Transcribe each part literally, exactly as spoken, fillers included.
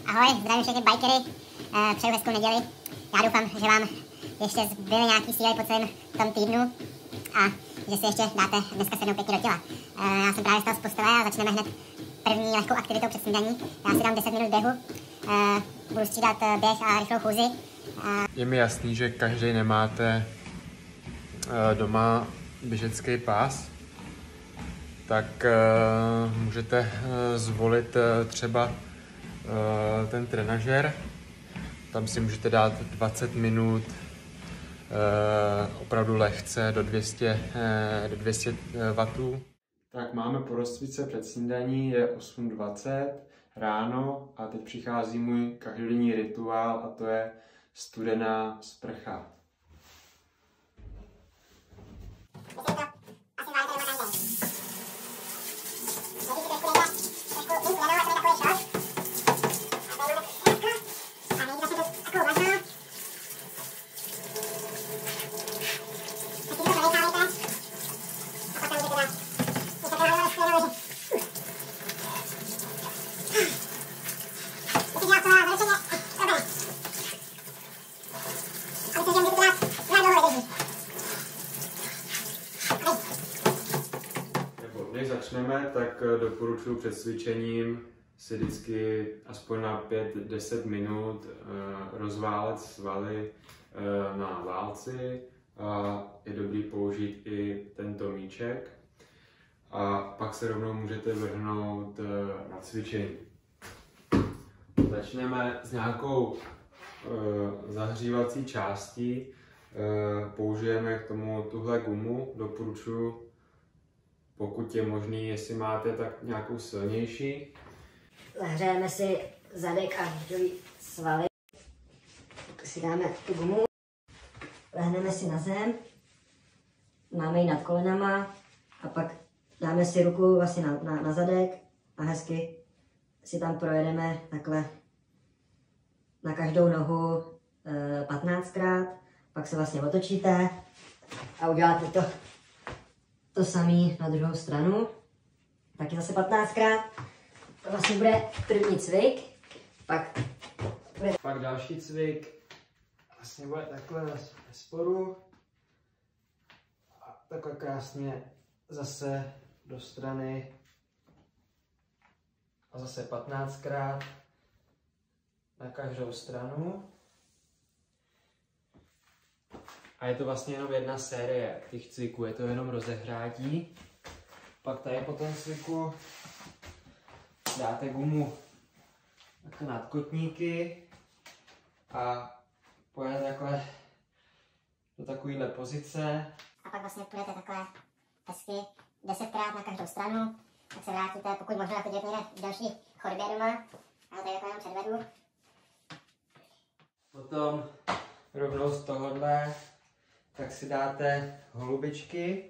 Ahoj, zdravím všechny bikery, uh, přeju hezkou neděli. Já doufám, že vám ještě zbyly nějaký síly po celém tom týdnu a že si ještě dáte dneska sednout pěkně do těla. Uh, já jsem právě stal z postele a začneme hned první lehkou aktivitou před snídaní. Já si dám deset minut běhu, uh, budu střídat běh a rychlou chůzi. Uh... Je mi jasný, že každý nemáte uh, doma běžecký pás, tak uh, můžete uh, zvolit uh, třeba uh, ten trenažer. Tam si můžete dát dvacet minut uh, opravdu lehce do dvě stě, uh, do dvě stě wattů. Tak máme po rozcvičce před snídaní, je osm dvacet ráno a teď přichází můj každodenní rituál a to je studená sprcha. Než začneme, tak doporučuji před cvičením si vždycky aspoň na pět až deset minut rozválet svaly na válci. A je dobrý použít i tento míček. A pak se rovnou můžete vrhnout na cvičení. Začneme s nějakou zahřívací částí. Použijeme k tomu tuhle gumu, doporučuji, pokud je možný, jestli máte, tak nějakou silnější. Zahřejeme si zadek a hřový svaly. Tak si dáme tu gumu, lehneme si na zem, máme ji nad kolenama a pak dáme si ruku vlastně na, na, na zadek a hezky si tam projedeme takhle na každou nohu e, patnáctkrát. Pak se vlastně otočíte a uděláte to, to samé na druhou stranu. Taky zase patnáctkrát. To vlastně bude první cvik. Pak, bude... pak další cvik. Vlastně bude takhle ve sporu. A takhle krásně zase do strany. A zase patnáctkrát na každou stranu. A je to vlastně jenom jedna série těch cviků, je to jenom rozehrátí. Pak tady po tom cviku dáte gumu takhle nad kotníky a pojede takhle do takovéhle pozice. A pak vlastně půjdete takhle hezky desetkrát na každou stranu, tak se vrátíte, pokud možná to dělat někde v další chodbě doma, ale tady jako jenom předvedu. Potom rovnou z tohohle tak si dáte holubičky.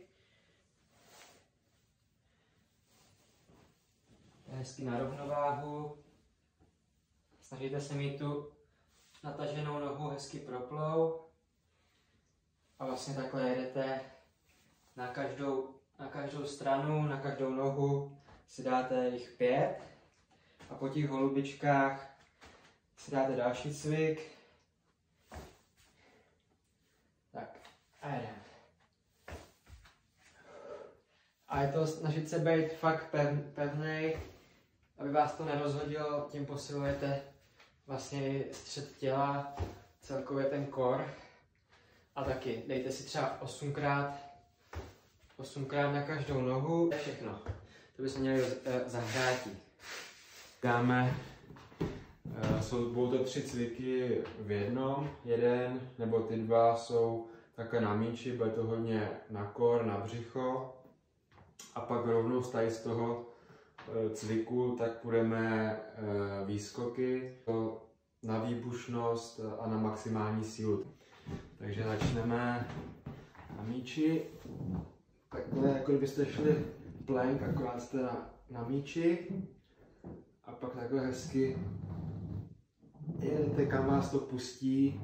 Hezky na rovnováhu. Snažíte se mít tu nataženou nohu hezky proplou. A vlastně takhle jedete na každou, na každou stranu, na každou nohu si dáte jich pět. A po těch holubičkách si dáte další cvik. Tak, a jedeme. A je to snažit se být fakt pev, pevnej, aby vás to nerozhodilo, tím posilujete vlastně střed těla, celkově ten core. A taky dejte si třeba osmkrát, osmkrát na každou nohu. To je všechno. To bychom měli zahráti. Dáme, jsou budou to tři cviky v jednom. Jeden nebo ty dva jsou takhle na míči, bude to hodně na core, na břicho. A pak rovnou tady z toho cviku tak půjdeme výskoky na výbušnost a na maximální sílu. Takže začneme na míči. Takhle, jako kdybyste šli plank, akorát jste na, na míči. A pak takhle hezky jedete, kam vás to pustí.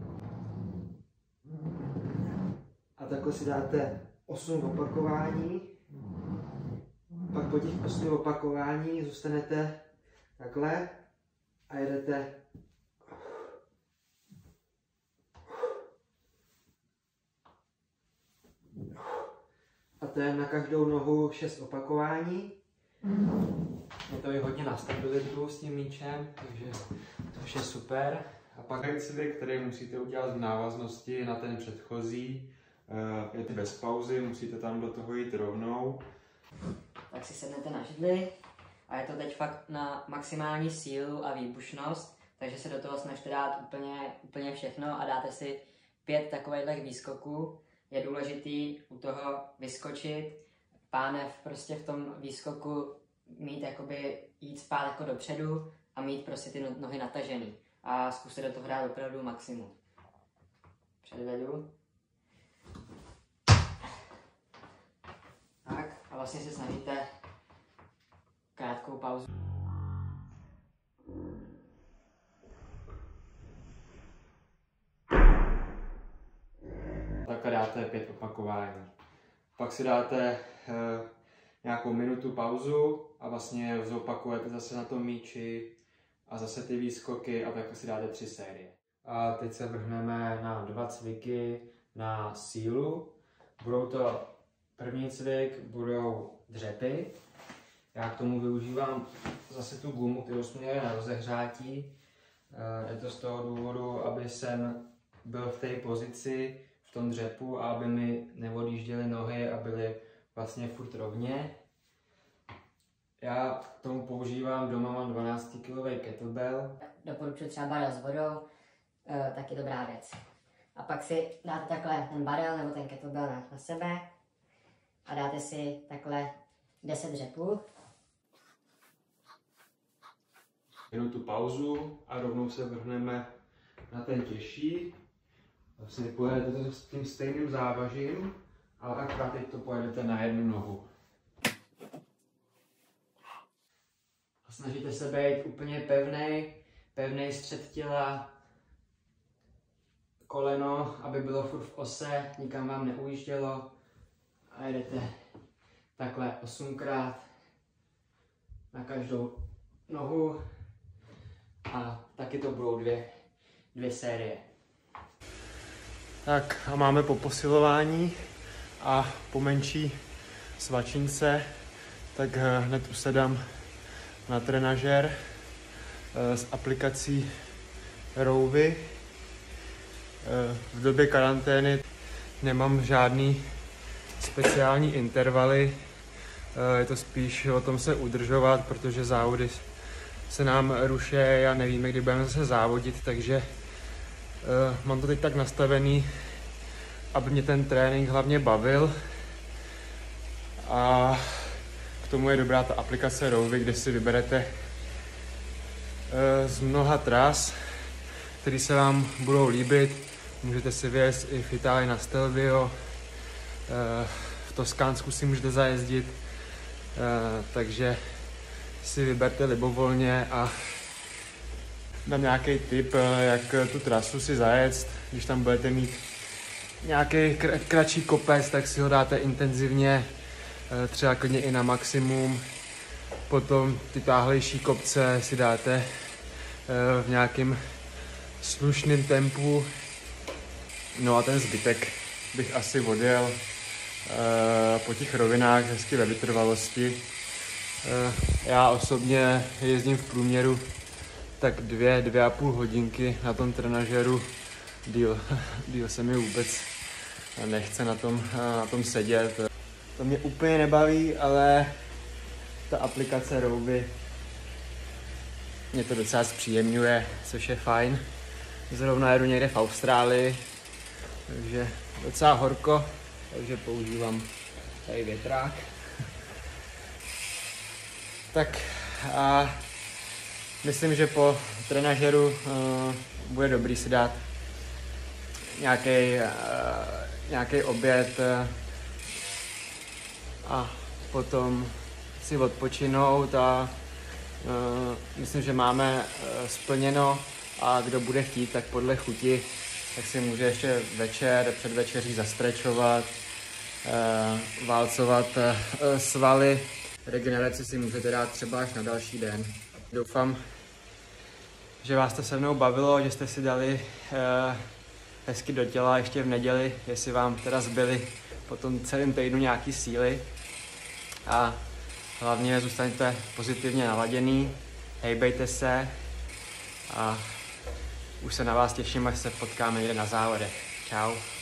A takhle si dáte osm opakování. Pak po těch osmi opakování zůstanete takhle a jedete a to je na každou nohu šest opakování. Je to i hodně na stabilitu s tím míčem, takže to je super. A pak je cvik, který musíte udělat v návaznosti na ten předchozí. Je to bez pauzy, musíte tam do toho jít rovnou. Tak si sednete na židli a je to teď fakt na maximální sílu a výbušnost, takže se do toho snažte dát úplně, úplně všechno a dáte si pět takových výskoků. Je důležitý u toho vyskočit, pánev prostě v tom výskoku mít jakoby jít spát jako dopředu a mít prostě ty nohy natažený a zkusit do toho dát opravdu maximum. Předvedu. Tak a vlastně se snažíte krátkou pauzu. Tak dáte pět opakování. Pak si dáte e, nějakou minutu pauzu a vlastně zopakujete zase na tom míči a zase ty výskoky a tak si dáte tři série. A teď se vrhneme na dva cviky na sílu. Budou to první cvik, budou dřepy. Já k tomu využívám zase tu gumu, kterou jsme měli na rozehřátí. Je to z toho důvodu, aby jsem byl v té pozici, v tom dřepu a aby mi neodjížděly nohy a byly vlastně furt rovně. Já k tomu používám, doma mám dvanáctikilový kettlebell. Doporučuji třeba barel s vodou, e, tak je dobrá věc. A pak si dáte takhle ten barel nebo ten kettlebell na, na sebe a dáte si takhle deset dřepů. Minutu pauzu a rovnou se vrhneme na ten těžší. Vlastně pojedete to s tím stejným závažím, ale akorát teď to pojedete na jednu nohu. A snažíte se být úplně pevnej, pevnej střed těla, koleno, aby bylo furt v ose, nikam vám neujíždělo a jedete takhle osmkrát na každou nohu a taky to budou dvě, dvě série. Tak a máme po posilování a po menší svačince, tak hned usedám na trenažér s aplikací Rouvy. V době karantény nemám žádný speciální intervaly, je to spíš o tom se udržovat, protože závody se nám ruší a nevíme, kdy budeme zase závodit, takže mám to teď tak nastavený, aby mě ten trénink hlavně bavil. A k tomu je dobrá ta aplikace Rouvy, kde si vyberete z mnoha tras, které se vám budou líbit. Můžete si vyjet i v Itálii na Stelvio, v Toskánsku si můžete zajezdit, takže si vyberte libovolně a dám nějaký tip, jak tu trasu si zajet. Když tam budete mít nějaký kr- kratší kopec, tak si ho dáte intenzivně, třeba klidně i na maximum. Potom ty táhlejší kopce si dáte v nějakém slušném tempu. No a ten zbytek bych asi odjel po těch rovinách, hezky ve vytrvalosti. Já osobně jezdím v průměru tak dvě, dvě a půl hodinky na tom trenažéru. Díl, díl se mi vůbec nechce na tom, na tom sedět. To mě úplně nebaví, ale ta aplikace Rouvy mě to docela zpříjemňuje, což je fajn. Zrovna jedu někde v Austrálii, takže docela horko, takže používám tady větrák. Tak a myslím, že po trenažeru uh, bude dobrý si dát nějaký uh, nějaký oběd uh, a potom si odpočinout a uh, myslím, že máme uh, splněno a kdo bude chtít, tak podle chuti, tak si může ještě večer, před večeří zastrečovat, uh, válcovat uh, svaly. Regeneraci si můžete dát třeba až na další den. Doufám, že vás to se mnou bavilo, že jste si dali uh, hezky do těla ještě v neděli, jestli vám teda zbyly po tom celém týdnu nějaký síly. A hlavně zůstaňte pozitivně naladěný, hejbejte se a už se na vás těším, až se potkáme někde na závodech. Čau.